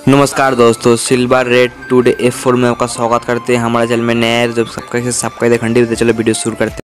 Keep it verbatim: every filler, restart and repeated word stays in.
नमस्कार दोस्तों, silver red two D F four में आपका स्वागत करते हैं। हमारे चैनल में नए जब सबका सबका खंडी होते, चलो वीडियो शुरू करते हैं।